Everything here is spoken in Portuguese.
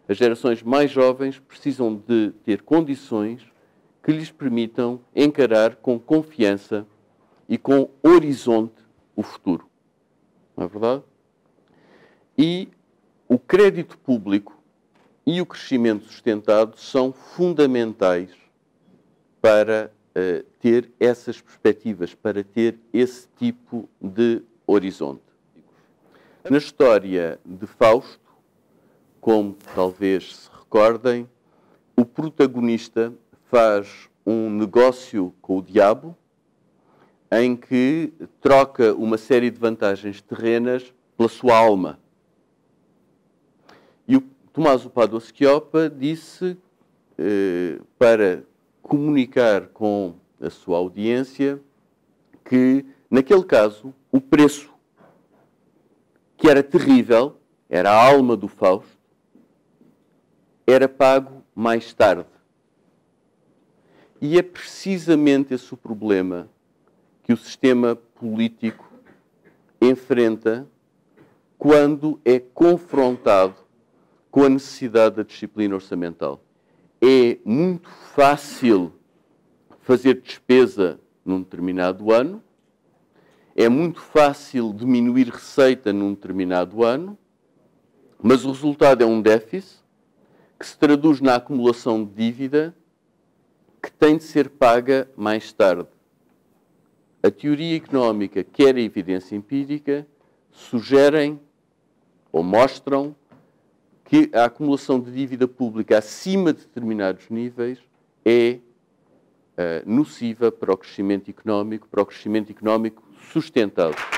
As gerações mais jovens precisam de ter condições que lhes permitam encarar com confiança e com horizonte o futuro. Não é verdade? E o crédito público e o crescimento sustentado são fundamentais para ter essas perspectivas, para ter esse tipo de horizonte. Na história de Fausto, como talvez se recordem, o protagonista faz um negócio com o diabo em que troca uma série de vantagens terrenas pela sua alma. E o Tommaso Padoa-Schioppa disse para comunicar com a sua audiência que, naquele caso, o preço, que era terrível, era a alma do Fausto, era pago mais tarde. E é precisamente esse o problema que o sistema político enfrenta quando é confrontado com a necessidade da disciplina orçamental. É muito fácil fazer despesa num determinado ano, é muito fácil diminuir receita num determinado ano, mas o resultado é um déficit que se traduz na acumulação de dívida que tem de ser paga mais tarde. A teoria económica, quer a evidência empírica, sugerem ou mostram que a acumulação de dívida pública acima de determinados níveis é nociva para o crescimento económico sustentado.